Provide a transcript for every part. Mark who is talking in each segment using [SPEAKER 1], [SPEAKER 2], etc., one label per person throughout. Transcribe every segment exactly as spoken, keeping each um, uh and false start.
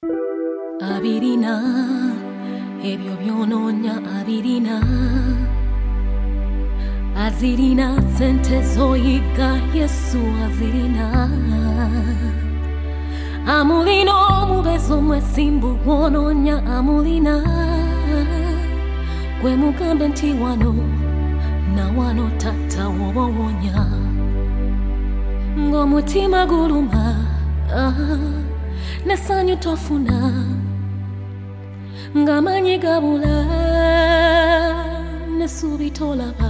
[SPEAKER 1] Abirina ebyo byononya abirina azirina sente zoyiga Yesu azirina amulina omubezo mwesimbu gwononya amulina gwe mugambe nti wano na wano tata wobowonya ng'omutima guluma nesanyu tofuna ngamanyi gabula nesubi tolaba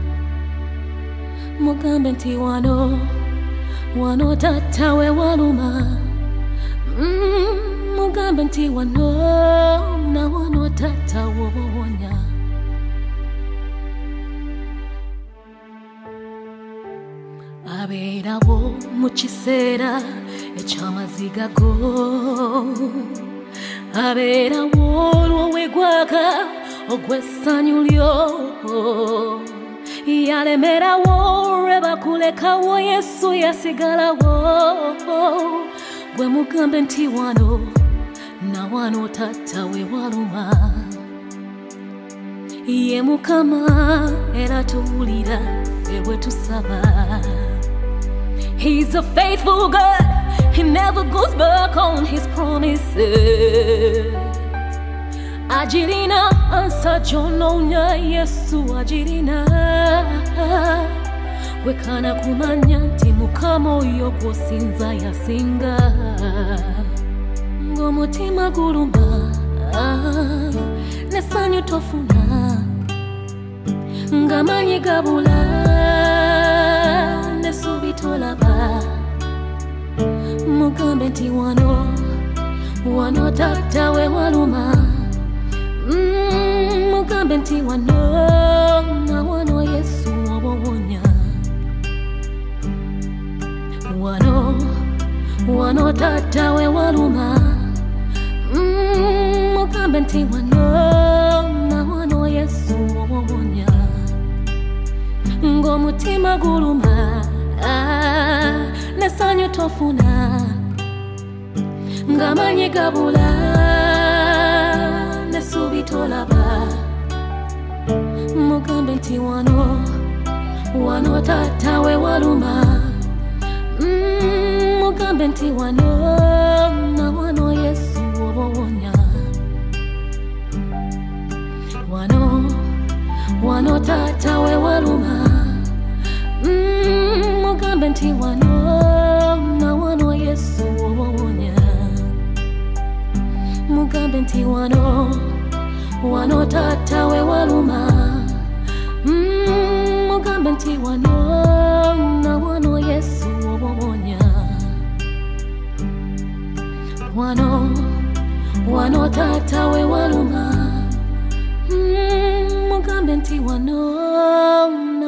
[SPEAKER 1] mugambe nti wano wano tata we waluma mm, mugambe nti wano na wano tata wobowonya abeerawo mu kiseera eky'amaziga go abeerawo olw'owegwaka ogw'essanyu lyo yalemerawo olwe bakulekawo Yesu yasigalawo gwe mugambe nti wano na wano tata we waluma ye Mukama era tuwulira ffe bwe tusaba. He's a faithful God, he never goes back on his promises. Ajirina ansa jononya Yesu ajirina gwekana kumanya nti Mukama oyo gwosinza yasinga ng'omutima guluma nesanyu tofuna ngamanyi gabula nesubi tolaba mugambe nti wano wano tata we waluma mm, mugambe nti wano na wano Yesu wobowonya wano wano tata we waluma mm, mugambe nti wano na wano Yesu wobowonya ng'omutima guluma nesanyu tofuna ngamanyi gabula nesubi tolaba mugambe nti wano wano tata we waluma mm, mugambe nti wano na wano Yesu wobowonya wano wano tata we waluma mm, mugambe nti wano na wano Yesu wobowonya mugambe nti wano wano tata we waluma mm, mugambe nti wano na wano Yesu wobowonya wano wano tata we waluma mm, mugambe nti wano